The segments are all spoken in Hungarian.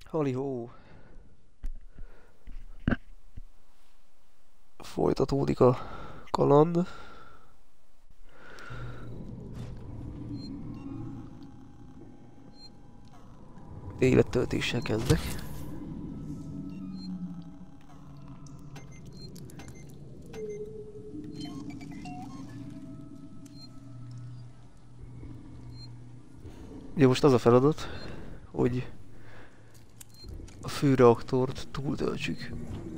Halihó! Folytatódik a kaland. Élettöltéssel kezdek. Ugye most az a feladat, hogy a főreaktort túltöltsük.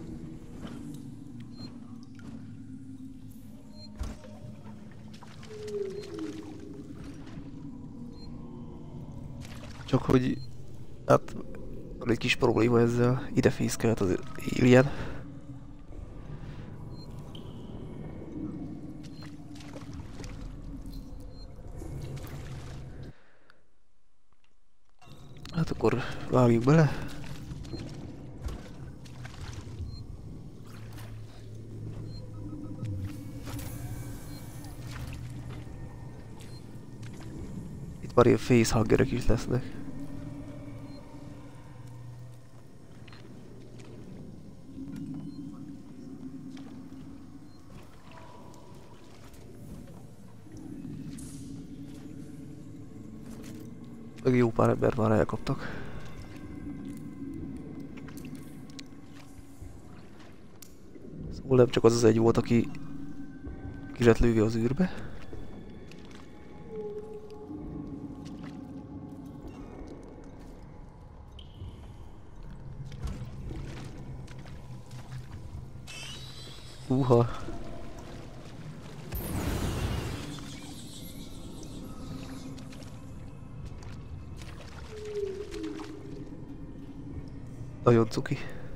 Csak hogy hát van egy kis probléma ezzel, ide fészkelt az alien. Hát akkor vágjuk bele. Itt már ilyen facehuggerek is lesznek. Meg jó pár embert már elkaptak. Szóval nem csak az az egy volt, aki ki lett lőve az űrbe. Húha. Nagyon cuki.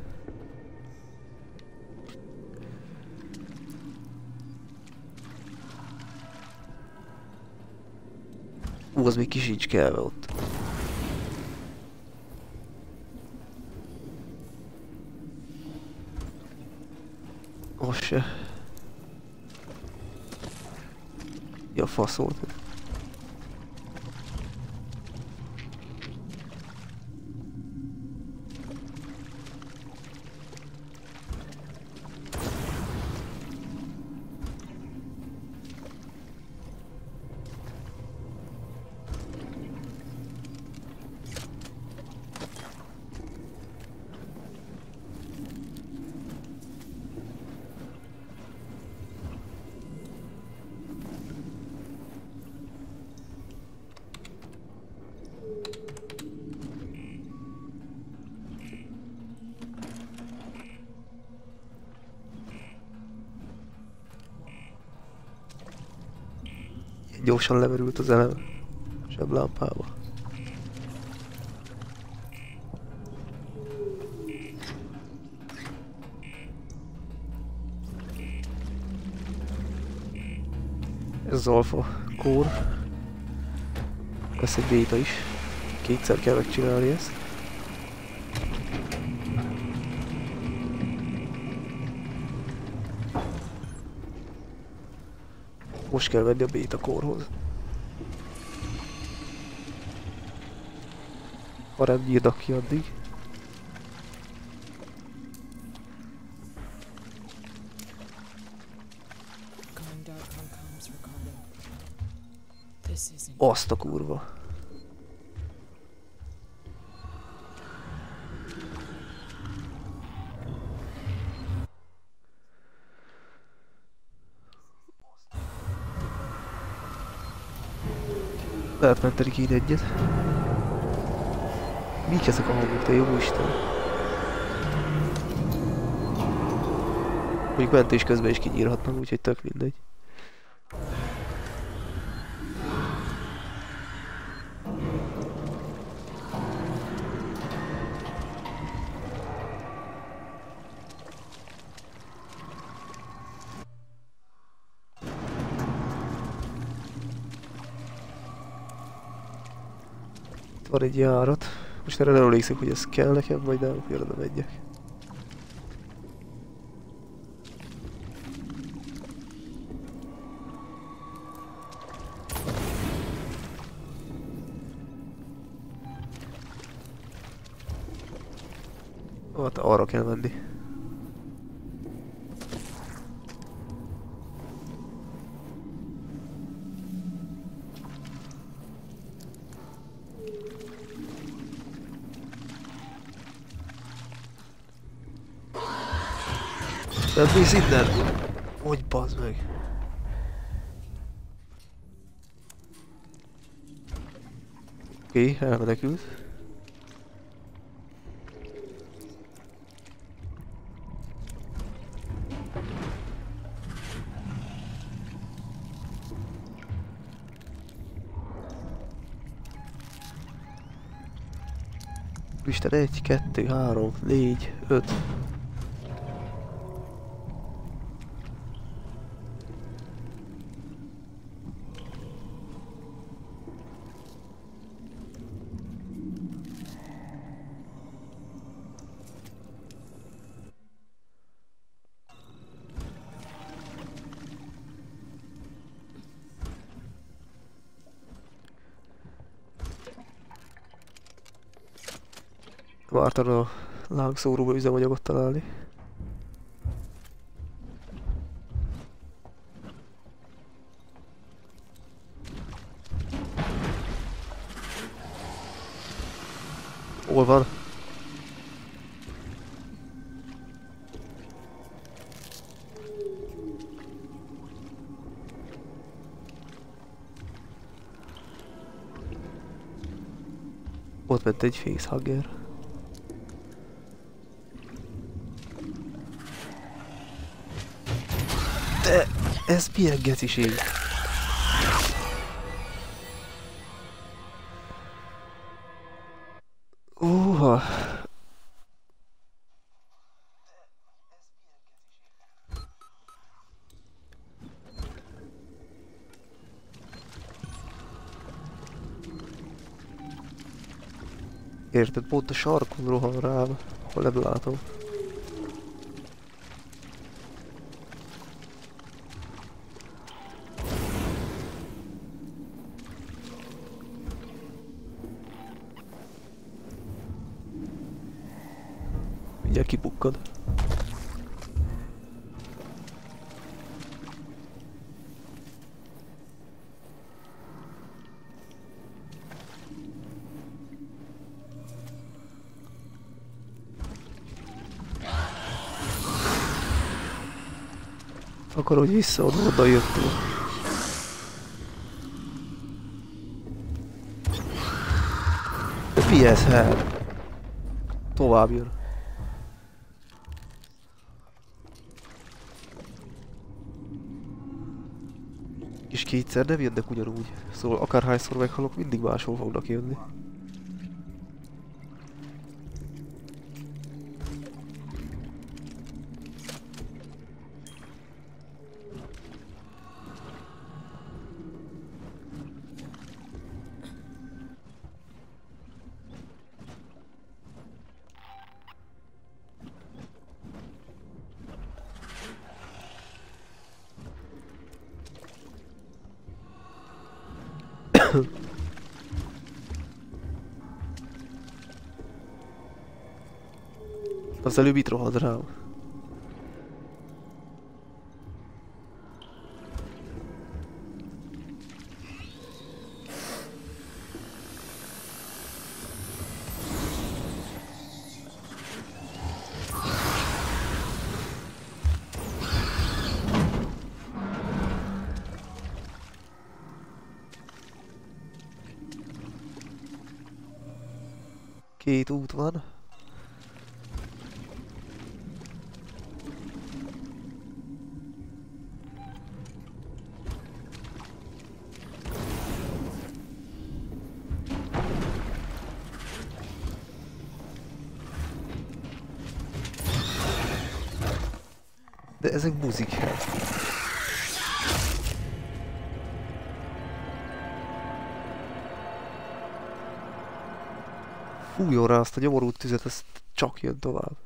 Az még ki sincs kelve ott. Most se. Ja, fasz volt. Gyorsan lemerült az elem zseblámpába. Ez az alfa kór. Lesz egy béta is. Kétszer kell megcsinálni ezt. Most kell venni a béta kórhoz. Ha nem nyírnak ki addig. Azt a kurva. Lehet menteni kéne egyet. Mik ezek a hangok, te jó Isten? Mondjuk mentés közben is kinyírhatnak, úgyhogy tök mindegy. Van egy járat. Most erre nem emlékszem, hogy ez kell nekem, majd nem, hogy arra megyek. Hát arra kell menni. Nem mész innen? Hogy bazd meg? Oké, elmenekült. Isten, 1, 2, 3, 4, 5. Vártam a lángszóróba üzemanyagot találni. Hol van? Ott ment egy facehugger. De ez milyen geciség? Érted, pont a sarkon rohan rám, hol nem látom. Mindjárt kipukkad. Akkor, hogy vissza oda jöttünk. De mi ez, hát? Tovább jön. És kétszer nem jönnek ugyanúgy. Szóval akárhányszor meghalok, mindig máshol fognak jönni. Az előbb itt rohad rám. Két út van. De ezek buzik. Fújjon rá azt a nyomorult tüzet, ez csak jön tovább.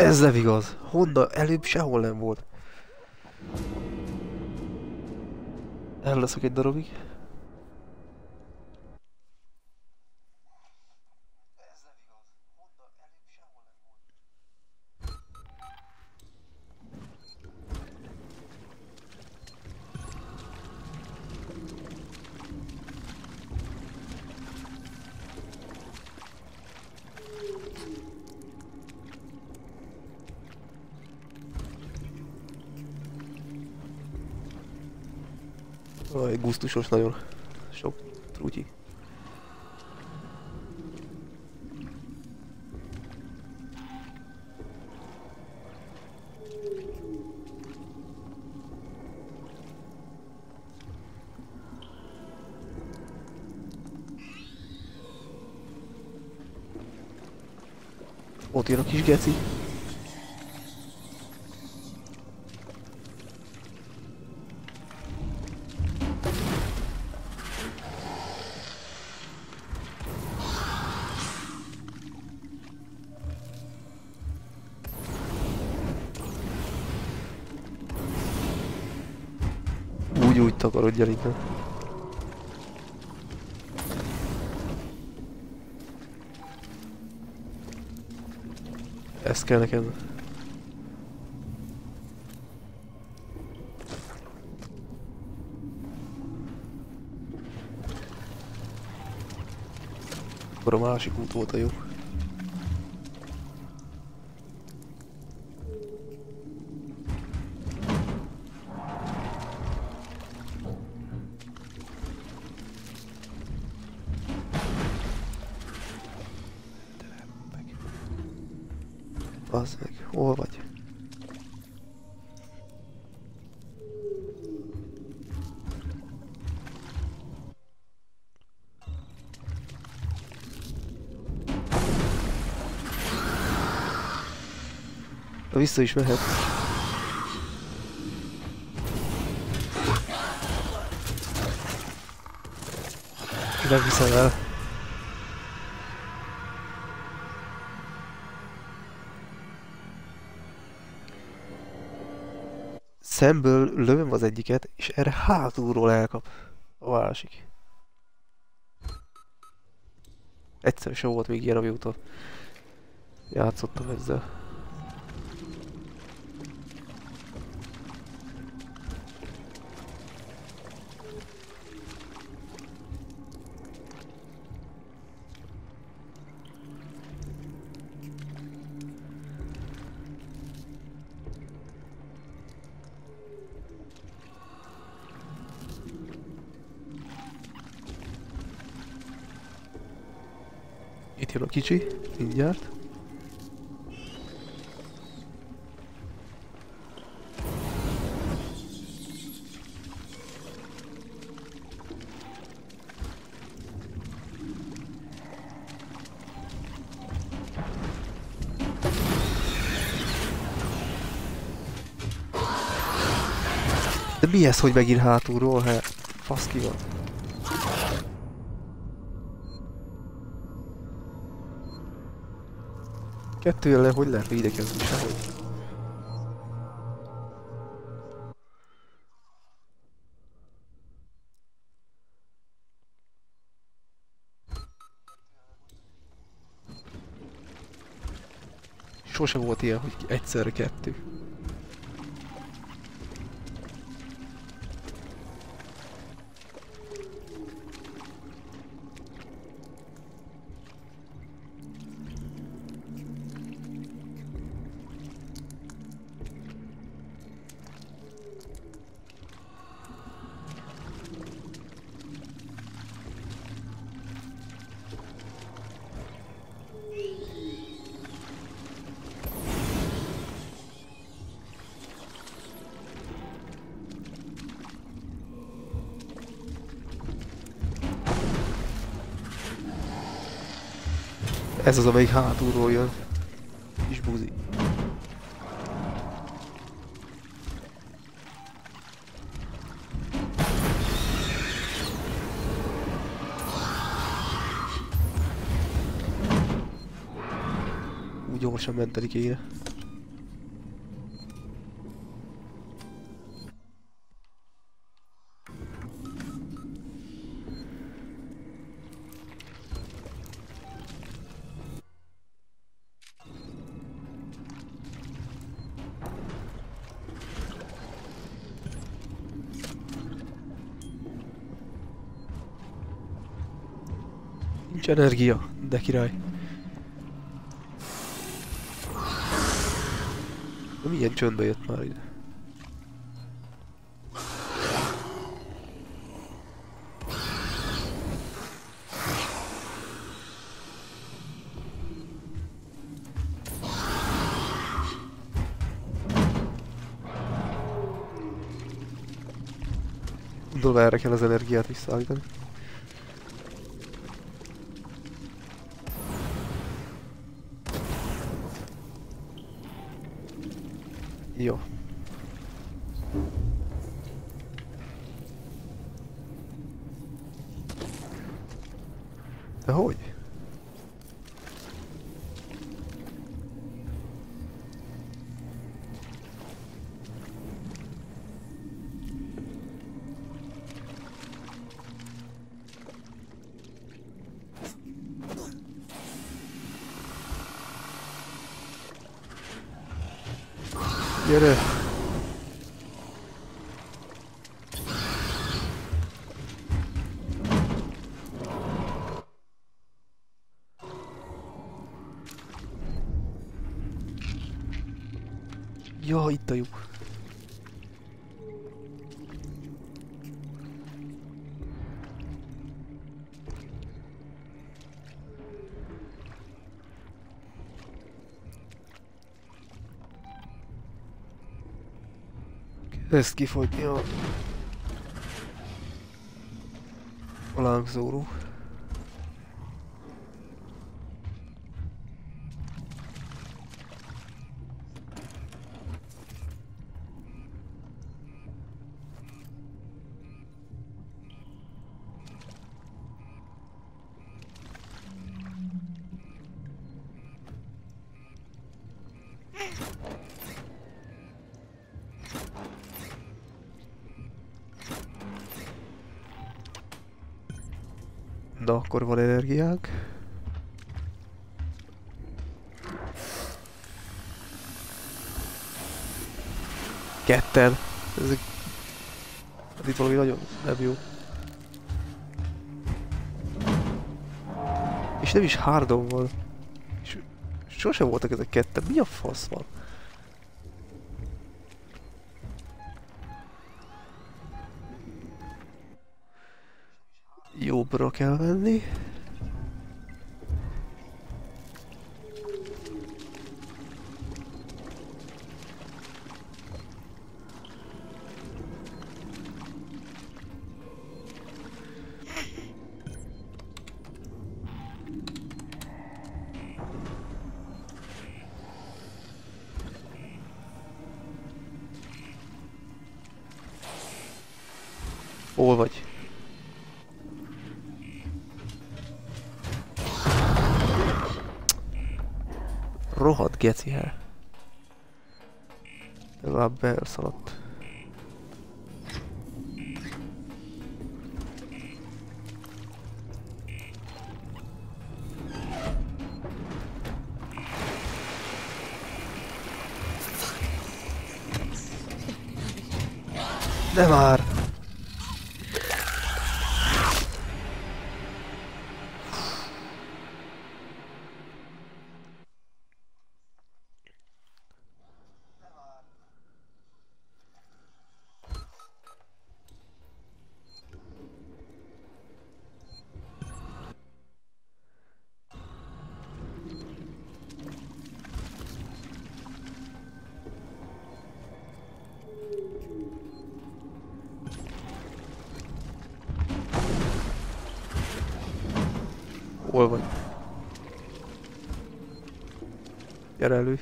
Ez nem igaz. Honnan? Előbb sehol nem volt. Elleszek egy darabig. Aj, gusztusos nagyon. Sok trutyi. Ott jön a kis geci. Úgy takarodj el innen. Ez kell nekem. Akkor a másik út volt a jó. Bazd meg, hol vagy? Vissza is mehet. Nem hiszem el. Szemből lövöm az egyiket, és erre hátulról elkap a másik. Egyszer sem volt még ilyen, amióta játszottam ezzel. Itt jön a kicsi, mindjárt. De mi ez, hogy megint hátulról? Hát, fasz ki van. Kettő ellen hogy lehet védekezni sehogy? Sose volt ilyen, hogy egyszerre kettő. Ez az, amelyik hátulról jön. Kis buzi. Úgy gyorsan menteni kéne. Nincs energia, de király. De milyen csöndbe jött már ide? Gondolom erre kell az energiát visszaállítani. Jó. De hogy? Gyere! Ja, itt a lyuk. Kezd kifogyni a lángzóró. Na, akkor van energiánk. Ketten. Ez itt valami nagyon nem jó. És nem is hardon van. És sosem voltak ezek ketten. Mi a fasz van? Jobbra kell menni. Hol vagy? Rohadt geciher. Legalább belszaladt. De már! Hol vagy? Gyere elő.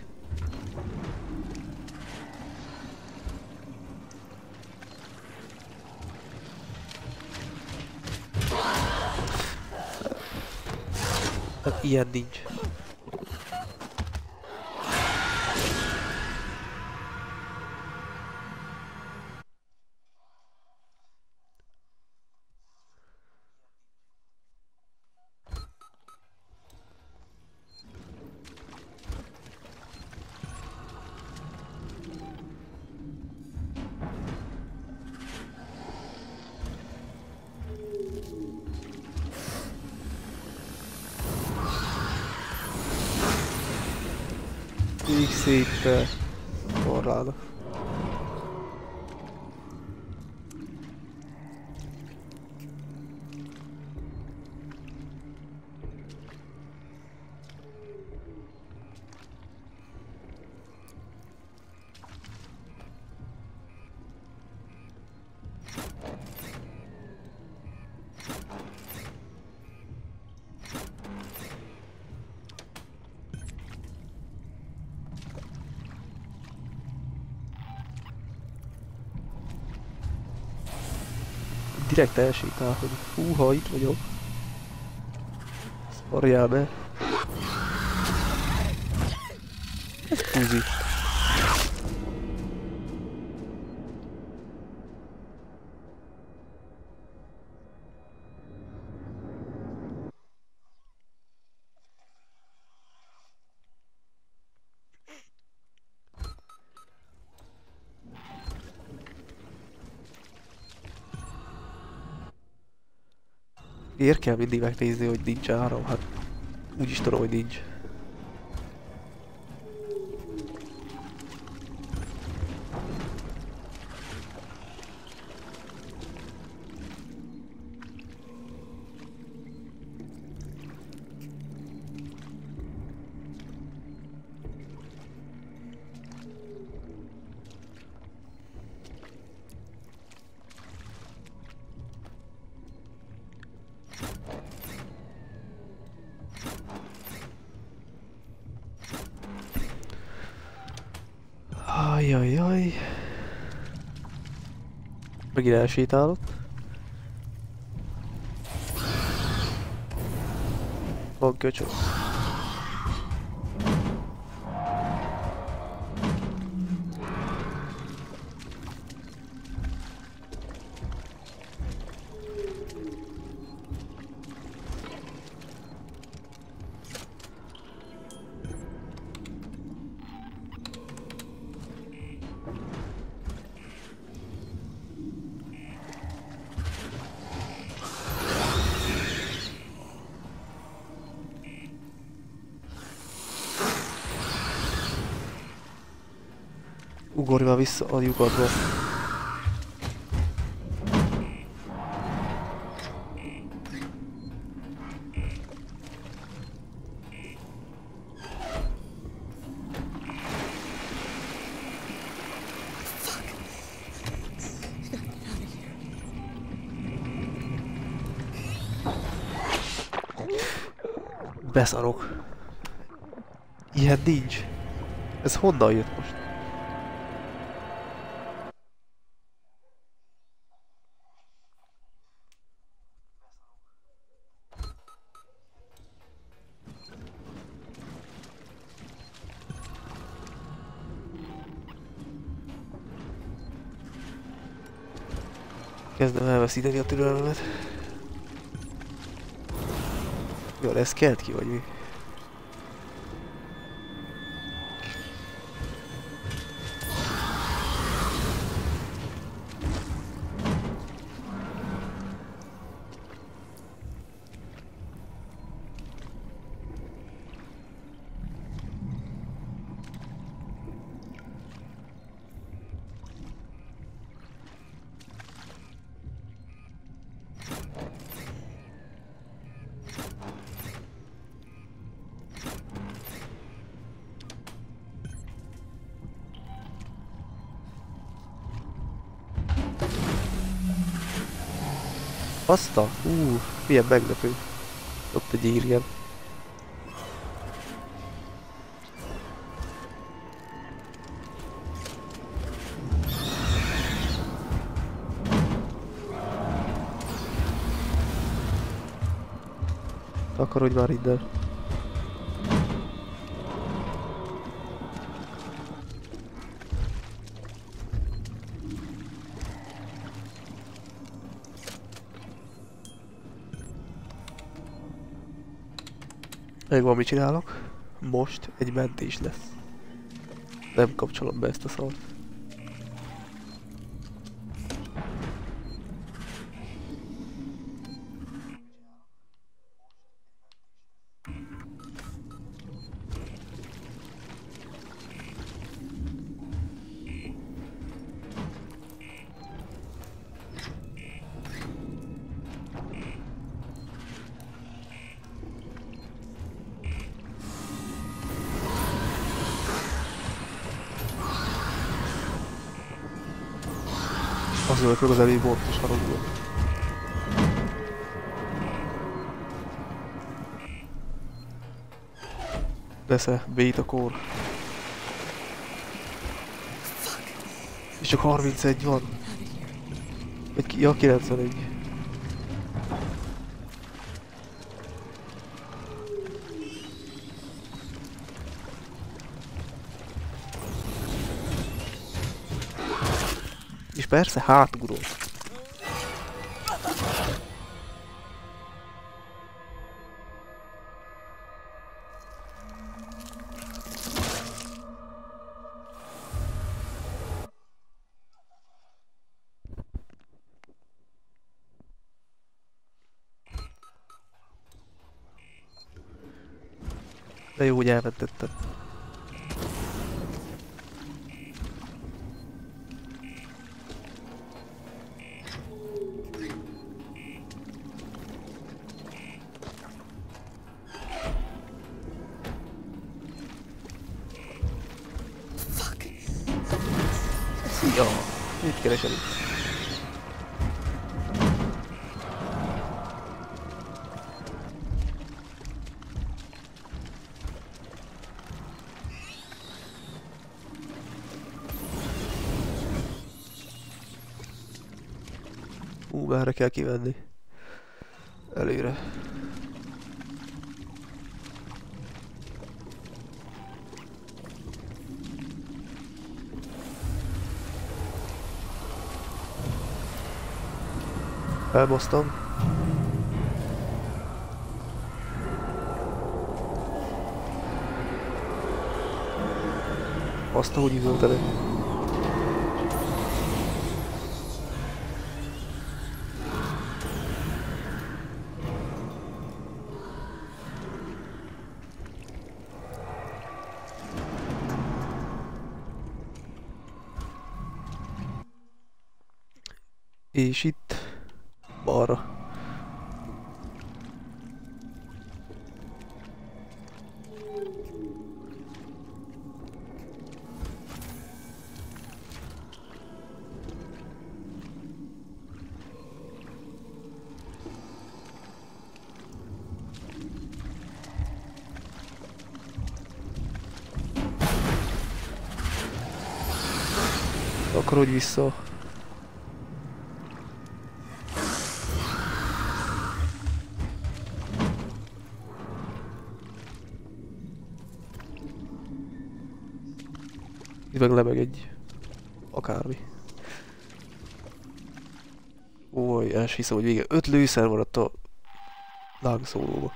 Hát ilyen nincs. Így szép tornáda. Direkt elsétál, hogy húha, itt vagyok. Szarjál be. Ez kuzi. Miért kell mindig megnézni, hogy nincs áram? Hát úgyis tudom, hogy nincs. Ajajaj. Megint elsétálott. Van köcsög. Ugorj már vissza a lyukadba. Beszarok. Ilyen nincs. Ez honnan jött most? Kezdem elveszíteni a türelmemet. Jó, ez kelt ki vagy mi? Azt a... milyen meglepő. Ott egy írjen. Takarodj már innen. Megvan, mit csinálok? Most egy mentés lesz. Nem kapcsolom be ezt a szart. Azok meg az elég volt és haragul. Persze, bait a kór. És csak 31 van. Ja, 91. És persze hátugró. De jó, hogy elmentetted. Szia! Mit keresel itt? Merre kell kivenni? Előre. Elbasztam. Azt, ahogy üvöltenek. És itt balra. Akkor hogy vissza. Itt meg lebeg egy... akármi. Ój, el hiszem, hogy vége. 5 lőszer maradt a lángszólóba.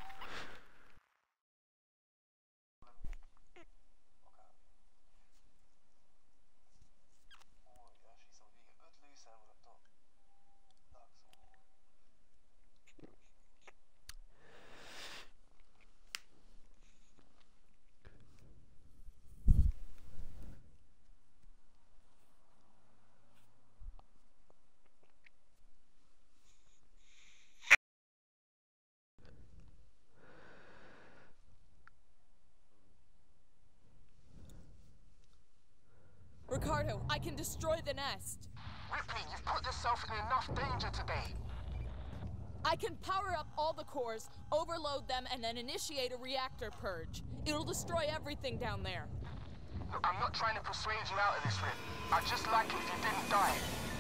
Ricardo, I can destroy the nest. Ripley, you've put yourself in enough danger today. I can power up all the cores, overload them, and then initiate a reactor purge. It'll destroy everything down there. Look, I'm not trying to persuade you out of this, Rip. I'd just like it if you didn't die.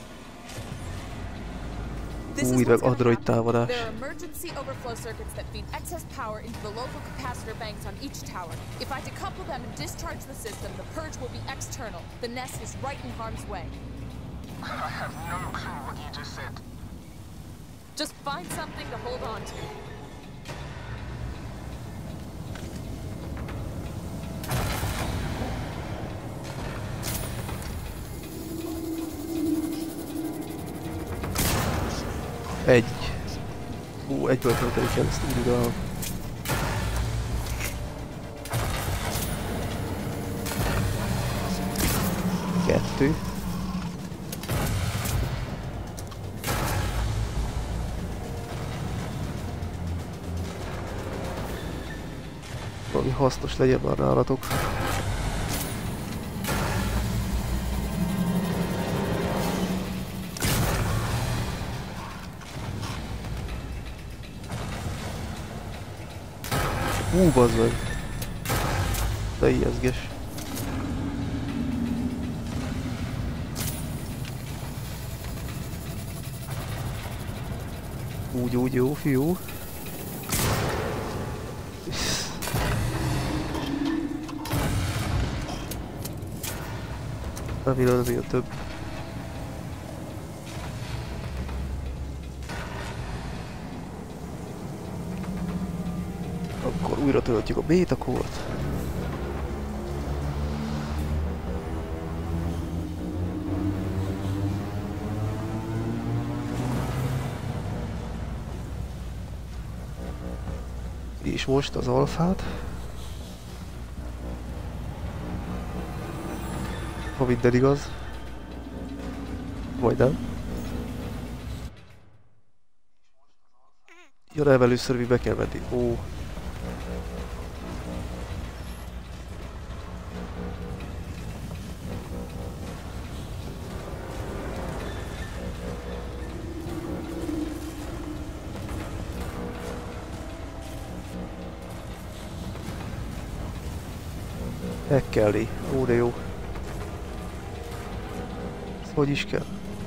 This is Újra what's gonna Android happen. támadás. There are emergency overflow circuits that feed excess power into the local capacitor banks on each tower. If I decouple them and discharge the system, the purge will be external. The nest is right in harm's way. I have no clue what you just said. Just find something to hold on to. Egy. Egyből tölteni kell ezt újra. Kettő. Valami hasznos legyen már nálatok. Bazd meg. De ijeszges. Úgy jó, fiú. Remélem azért több. Akkor újra töltjük a bétakort. És most az alfát. Ha minden igaz. Vagy nem. Ja, nem, először mi be kell menni. Ó. Hackelni. Ó, de jó. Ez hogy is kell?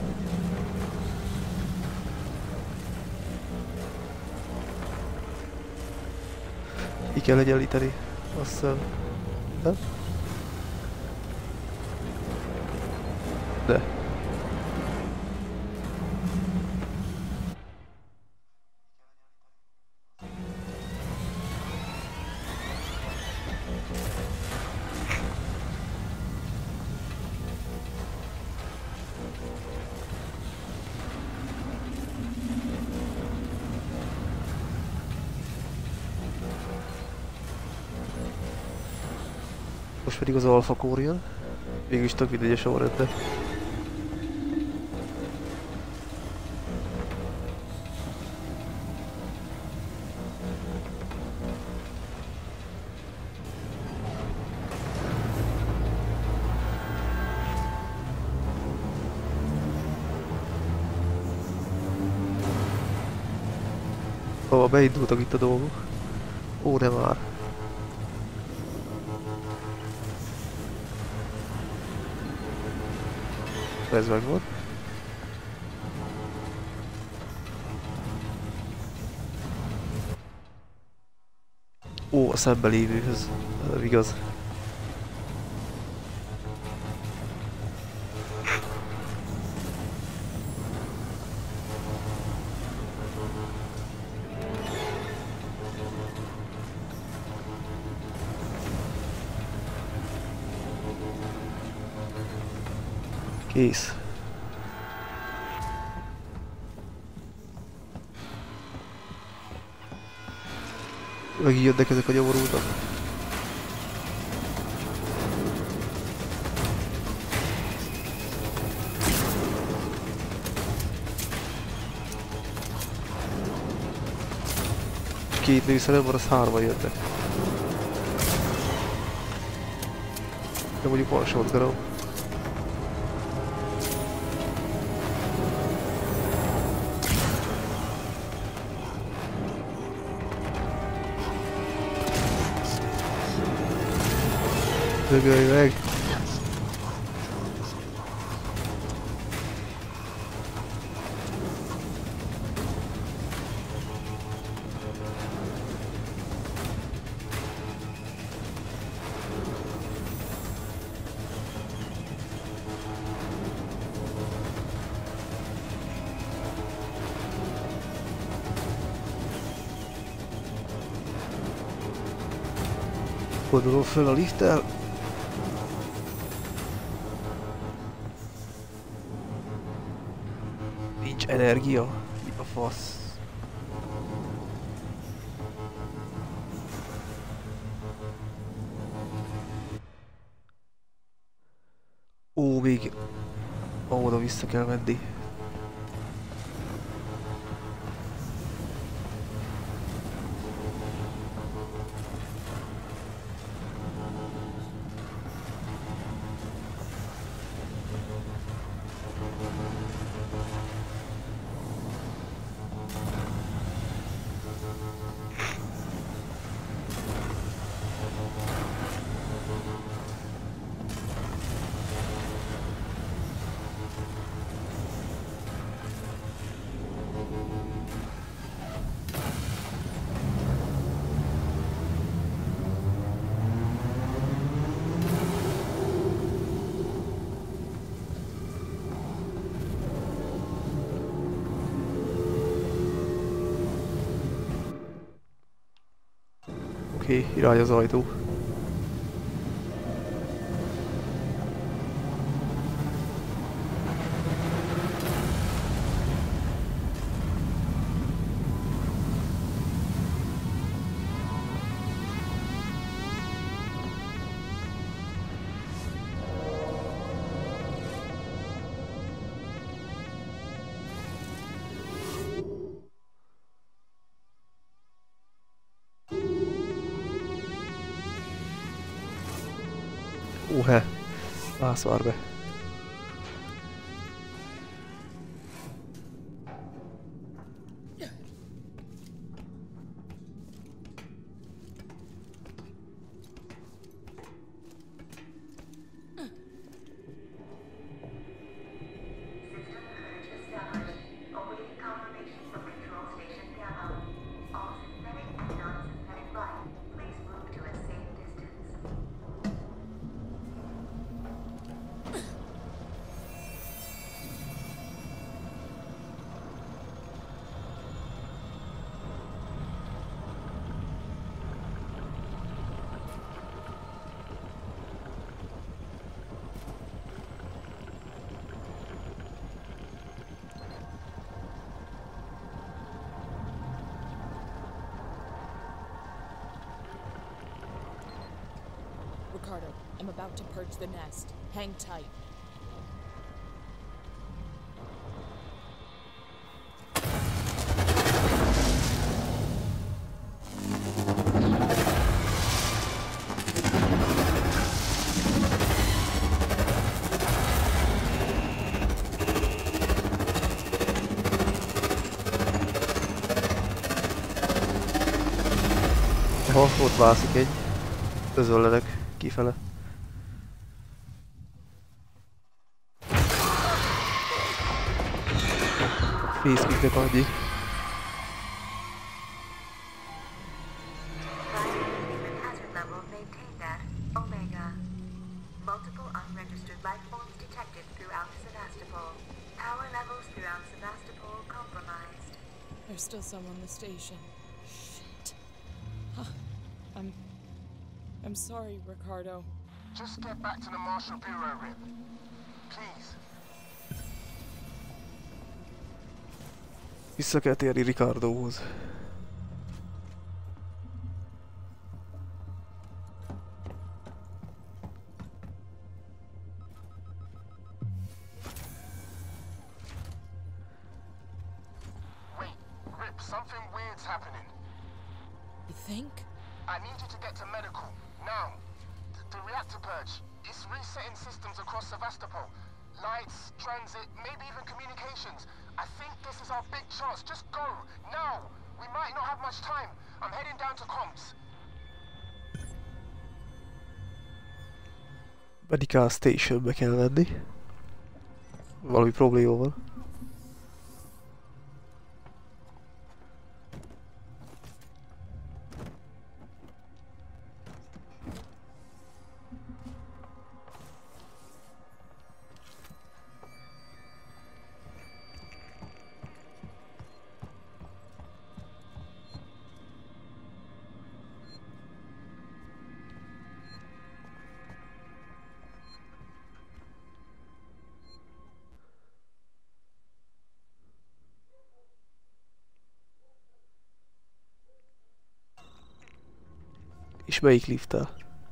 Ki kell egyenlíteni. Azt hiszem. Nem? De. Most pedig az alfa core jön. Végülis tök mindegy a sorrendben. Beindultak itt a dolgok. Ó, de már. Ez megvan. Ó, a szembe lévőhöz. Igaz. Kész. Megint jönnek ezek a nyomorultak. És két nőszerem van, az 3-an jönnek. De mondjuk van shotgunom. Dögölj meg! Fordulom föl a lifttel. Nincs energia? Mi a fasz? Ó, még... oda vissza kell menni. Oké, irány az ajtó. He, mászvár be. Ricardo, I'm about to purge the nest. Hang tight. Ott mászik egy. Közöllenek kifele. Fészküknek annyi. There's still some on the station. Shit. I'm sorry, Ricardo. Just get back to the Marshal Bureau, Rip. Please. Vissza kell térni Ricardóhoz. Wait, Rip, something weird's happening. You think? I need you to get to medical, now. The reactor purge, it's resetting systems across Sevastopol. Lights, transit, maybe even communications. I think this is our big chance. Just go, now! We might not have much time. I'm heading down to comms. Medical Stationbe kell menni. Valami probléma van. És melyik lifttel?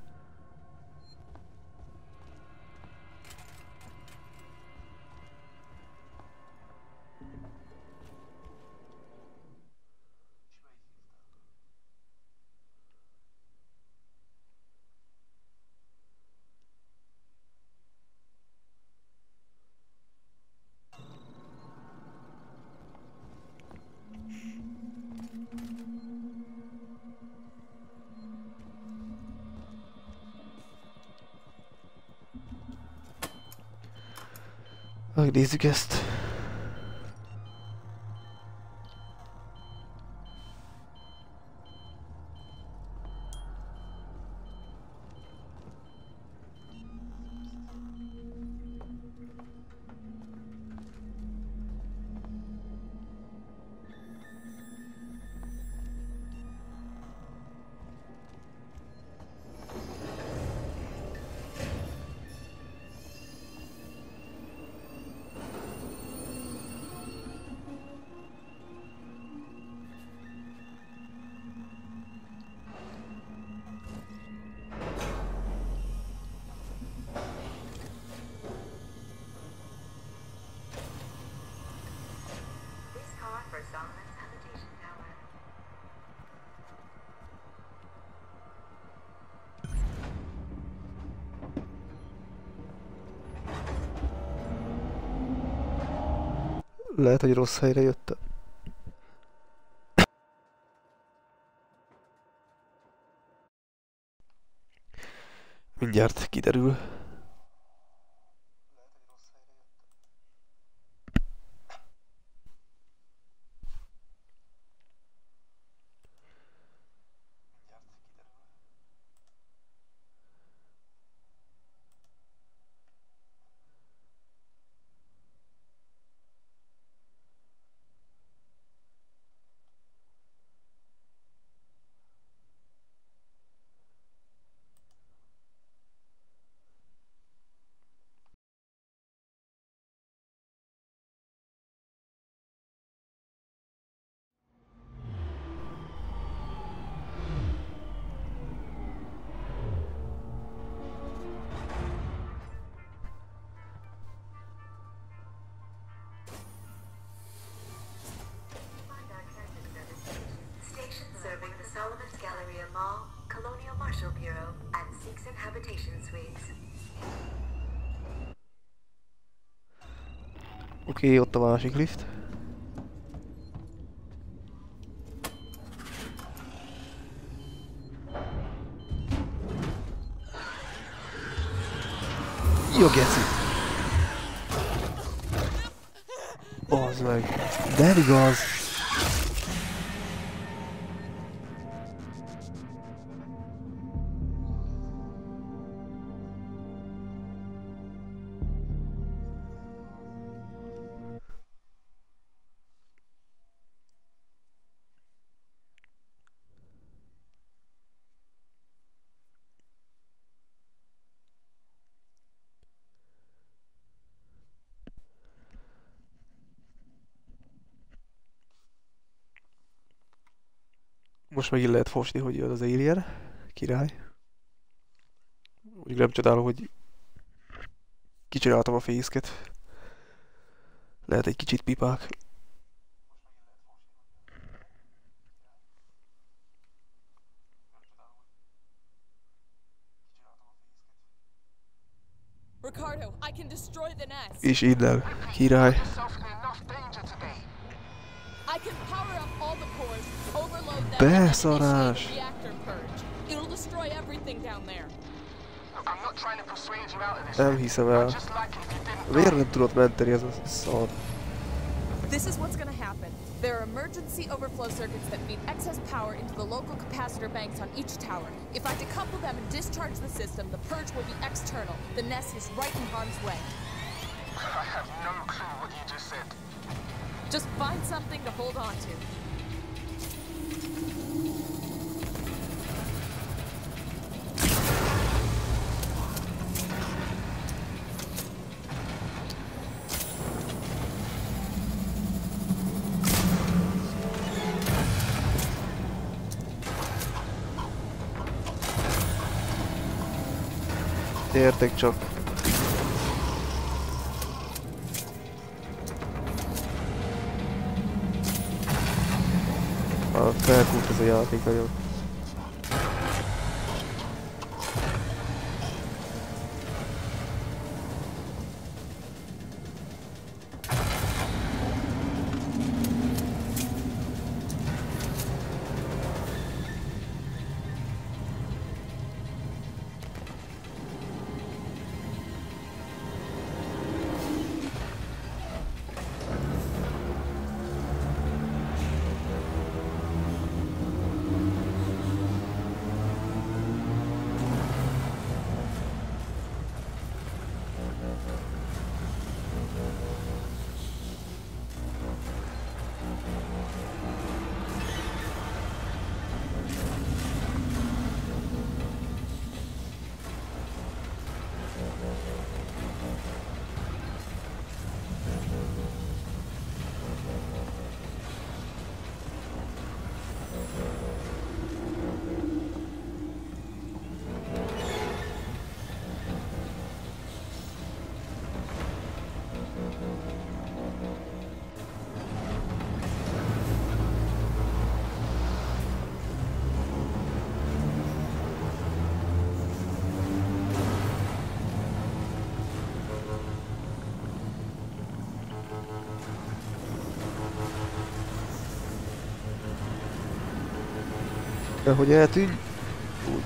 Megnézzük ezt. Lehet, hogy rossz helyre jöttem. Mindjárt kiderül. Serving the Solomon's Galleria Mall, Colonial Marshal Bureau, and Seegson Habitation Suites. Oké, ott a másik lift. Jó, geci! Bazd meg! De nem igaz! Most megint lehet fosni, hogy jön az Alien. Király. Úgy nem csodálom, hogy kicsináltam a fészket. Lehet egy kicsit pipák. Ricardo, I can destroy the nest. És innen. Király. Yourself in enough danger today. I can power up all the cores, overload them, Beszarás. and initiate a reactor purge. It'll destroy everything down there. Look, I'm not trying to persuade you out of this. Nem hiszem el. I'd just like it if you didn't. Miért nem tudott menteni ez a szar? This is what's gonna happen. There are emergency overflow circuits that feed excess power into the local capacitor banks on each tower. If I decouple them and discharge the system, the purge will be external. The nest is right in harm's way. I have no clue what you just said. Just find something to hold on to. Értek csak. Felkult ez a játék nagyon. De hogy eltűnj? Úgy.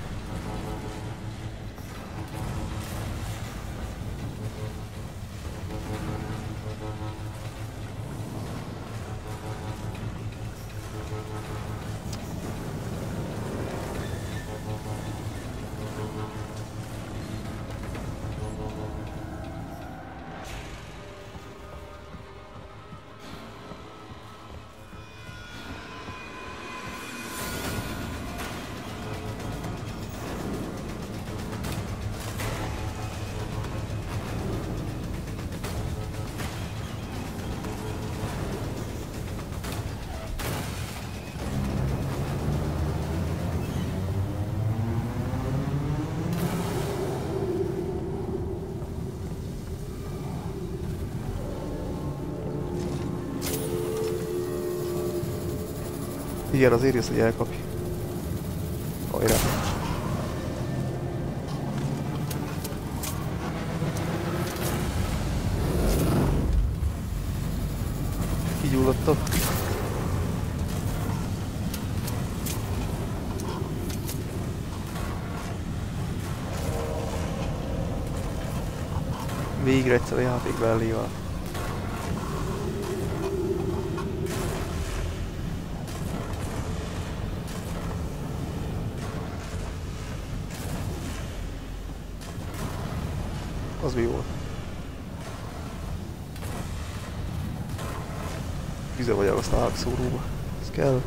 Igen, azért jössz, hogy elkapj. Hajrá. Kigyulladtam. Végre egyszer a játék mellé van. Az mi volt? Üzemanyag azt a szóróba. Ez kell.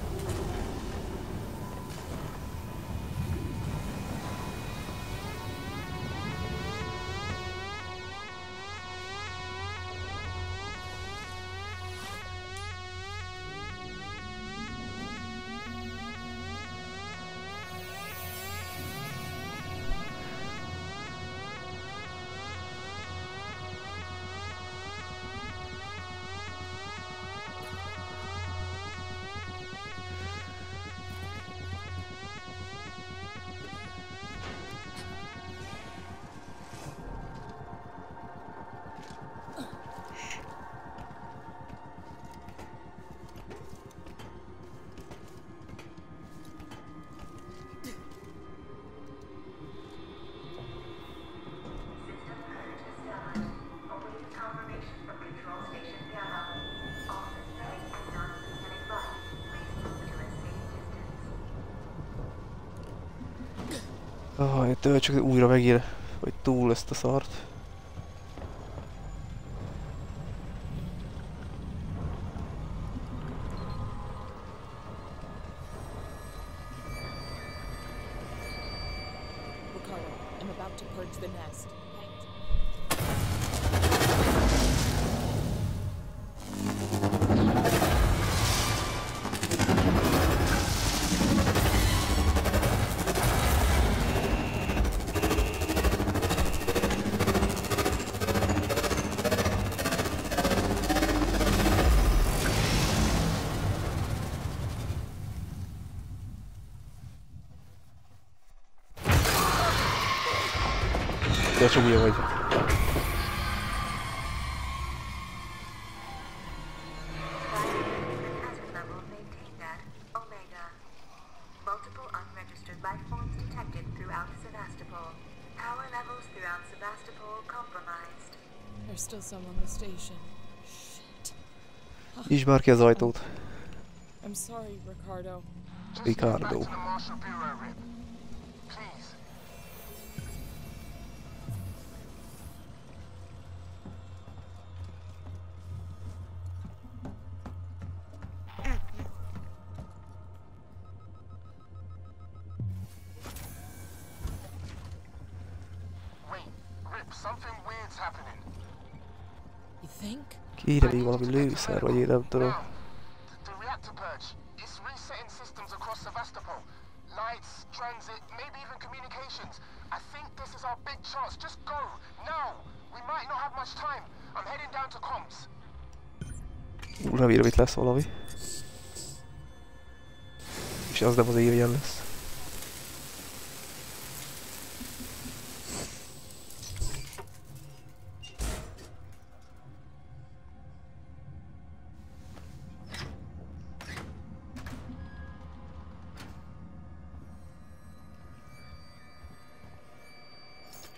Töltsük újra megint, hogy túl ezt a szart. Ricardo, I'm about to purge the nest. De csúnya vagy. Hazard level maintained at Omega. Multiple unregistered life forms detected throughout Sevastopol. Power levels throughout Sevastopol compromised. There's still some on the station. Shit. Nyisd már ki az ajtót. I'm sorry, Ricardo. Just Ricardo. get back to the Marshall Bureau, Rip. Please. Wait, Rip, something weird's happening. You think? Kéne még valami lőszer, vagy én nem tudom. Now, the reactor purge. It's resetting systems across Sevastopol. Lights, transit, maybe even communications. I think this is our big chance. Just go, now! We might not have much time. I'm heading down to comms. Remélem itt lesz valami. És az nem az Alien lesz.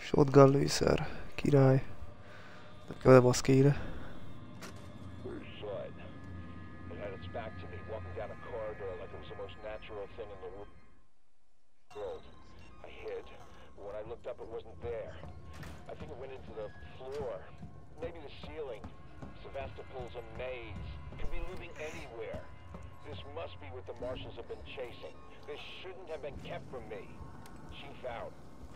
Shotgun lőszer. Király. Nekem nem az kéne. Blood. It had its back to me, walking down a corridor like it was the most natural thing in the world. I hid. When I looked up, it wasn't there. I think it went into the floor. Maybe the ceiling. Sevastopol's a maze. It could be moving anywhere. This must be what the marshals have been chasing. This shouldn't have been kept from me. Chief out.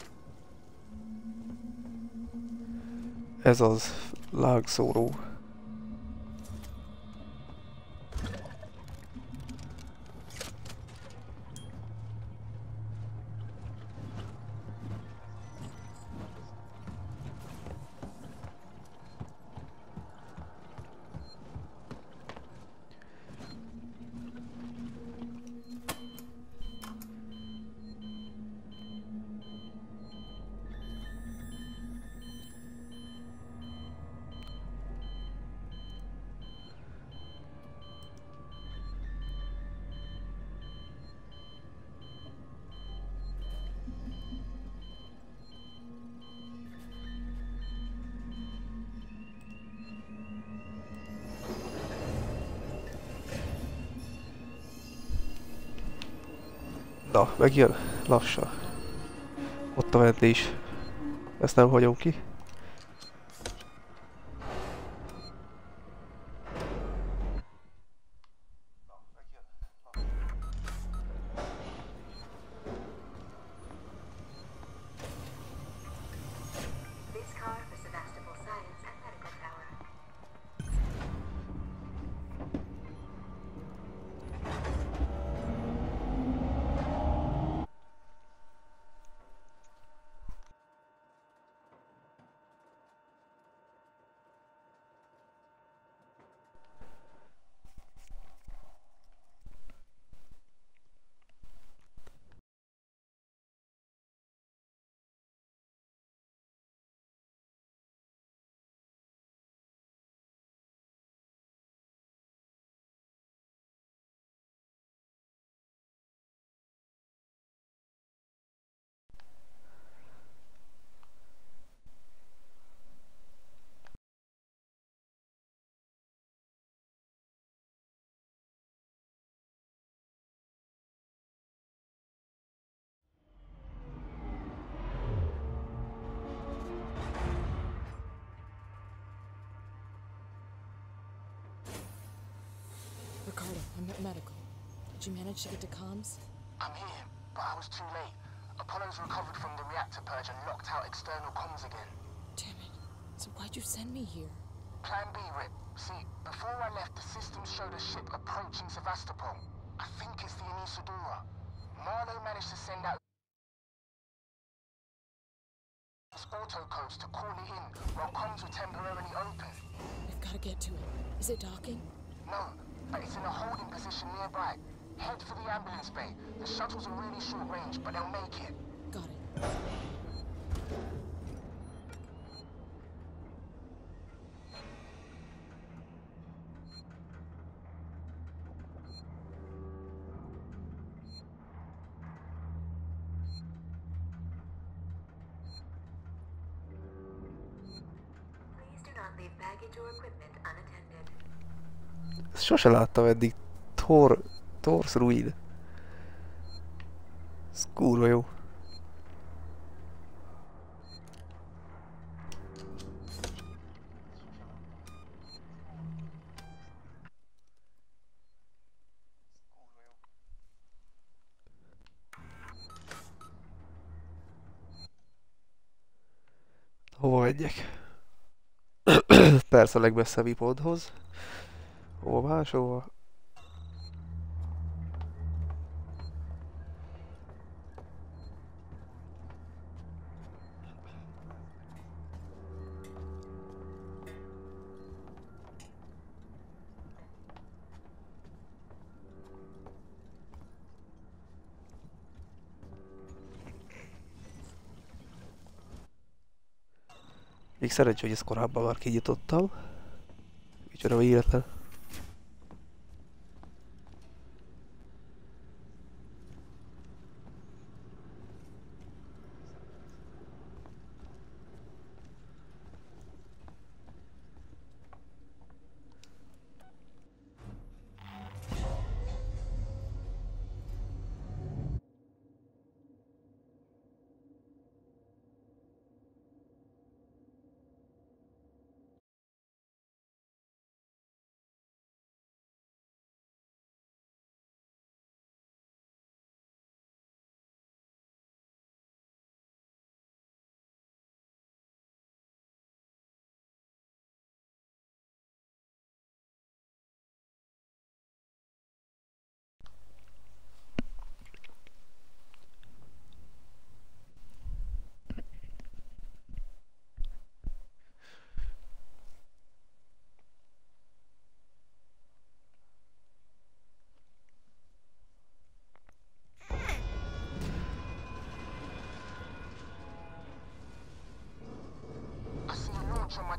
Ez az lángszóró. Na, megjön lassan. Ott a mentés. Ezt nem hagyom ki. This car for Sevastopol Science and Medical Tower. Ricardo, I'm at medical. Did you manage to get to comms? I'm here, but I was too late. Apollo's recovered from the reactor purge and locked out external comms again. Damn it. So why'd you send me here? Plan B, Rip. See, before I left, the systems showed a ship approaching Sevastopol. I think it's the Anisadora. Marlowe managed to send out auto codes to call it in while comms were temporarily open. We've got to get to it. Is it docking? No, but it's in a holding position nearby. Head for the ambulance bay. The shuttles are really short range, but they'll make it. Got it. Please do not leave baggage or equipment unattended. Ezt sose láttam eddig. Thor's Ruin. Ez kurva jó. Hova megyek? Persze a legmesszebbi ponthoz. Hova máshova? Még szerencsé, hogy ezt korábban már kinyitottam. Micsoda véletlen.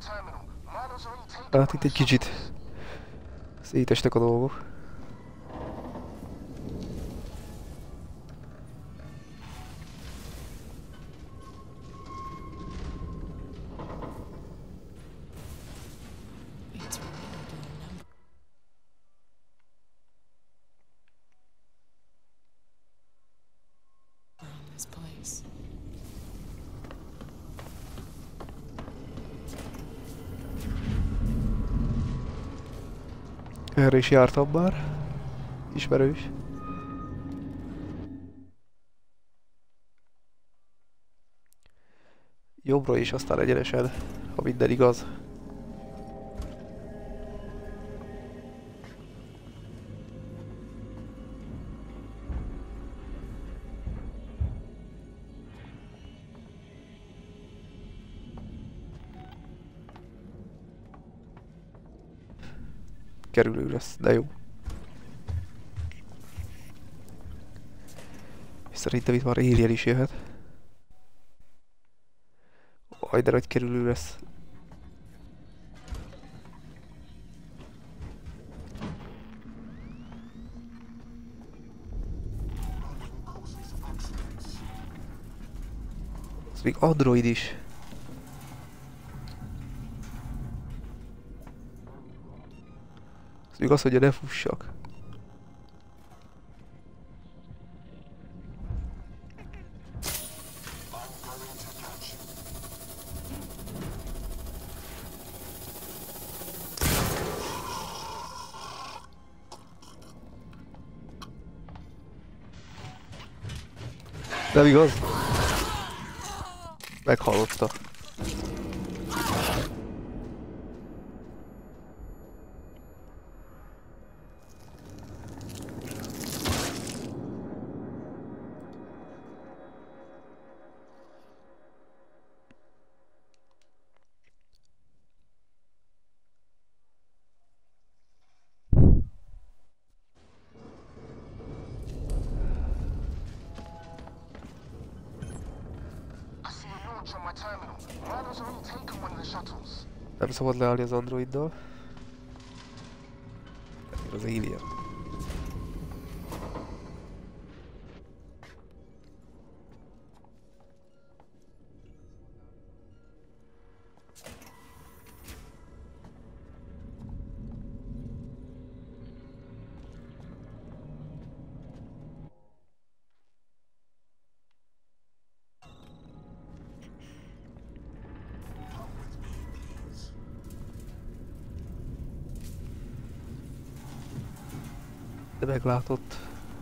terminal. Milo's already taken Hát itt egy kicsit szétestek a dolgok. It's really doing a number on this place. Erre is jártam már. Ismerős. Jobbra is, aztán egyenesen, ha minden igaz. Kerülő lesz, de jó. És szerintem itt már Alien is jöhet. Aj, de nagy kerülő lesz. Ez még Android is. Ez még az, hogy ne fussak. Nem igaz? Meghallotta. On my terminal. Milo's already taken one of the shuttles. Nem szabad leállni az androiddal. Az Alien. De meglátott.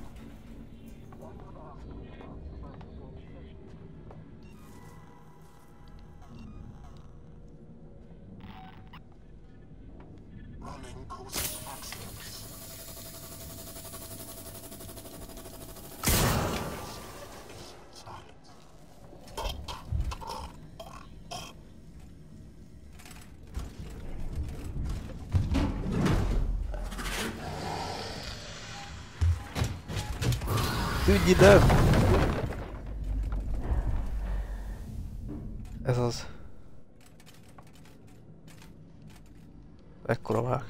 Tűnj ide! Ez az. Ekkora vág.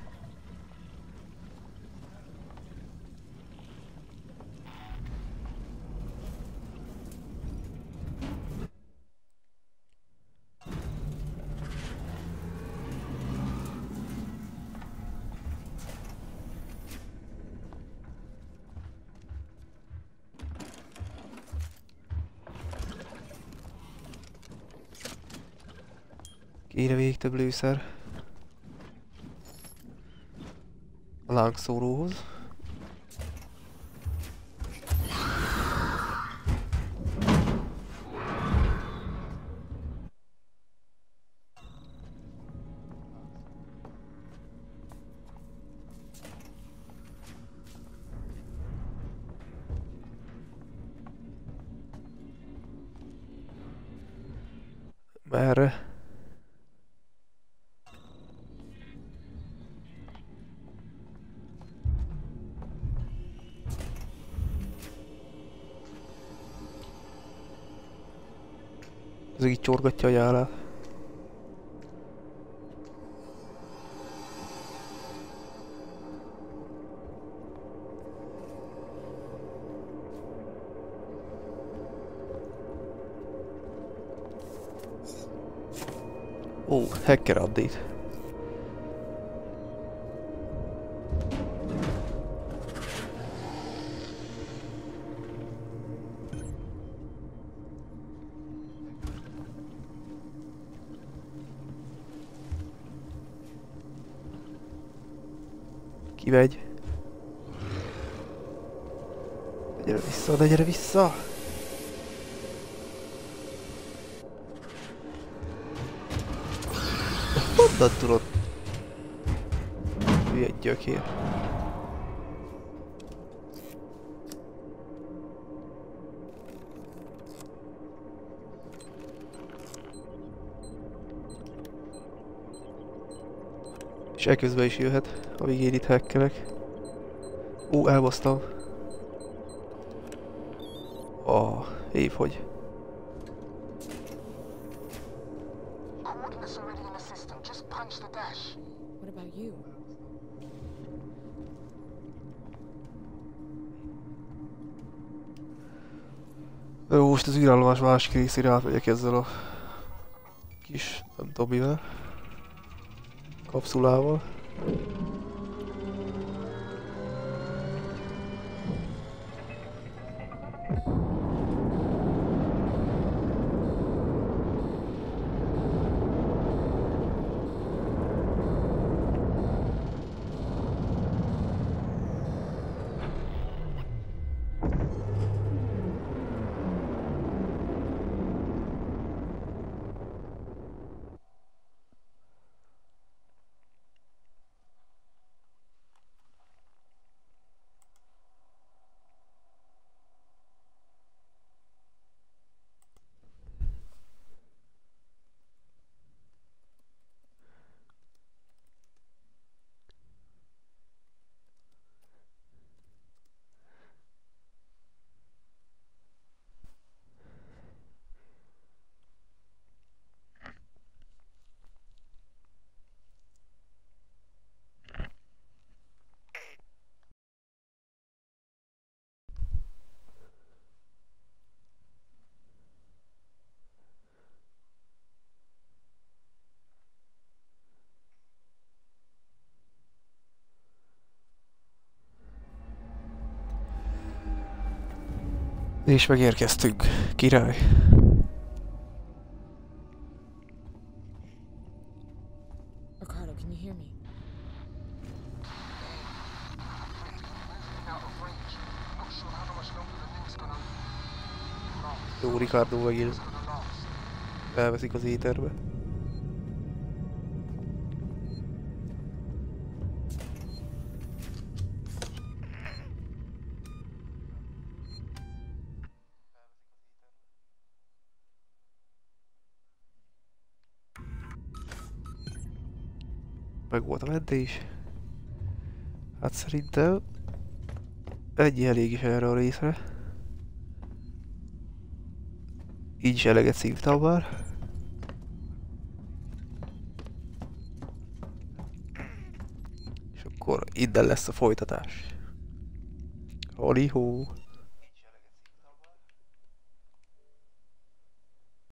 Kéne még több lőszer. A lángszóróhoz. Merre? Ez így csorgatja a járát. Ó, hacker update. Kimegy. Ne gyere vissza, ne gyere vissza! Honnan tudod? Hülye gyökér. És elközben is jöhet, amíg én itt hackelek. Ó, elbasztam. Év hogy. Coordinates already in the system. Just punch the dash. What about you? Jó, most az űrállomás másik részére átmegyek ezzel a kis, nem tudom mivel, kapszulával. És megérkeztünk, király. Ricardo, can you hear me? Out of range. Not sure how much longer the link's gonna last. Jó, Ricardo megint Gonna last. elveszik az éterbe. Meg volt a mentés. Hát szerintem ennyi elég is erre a részre. Így is eleget szívtam már. És akkor innen lesz a folytatás. Halihó!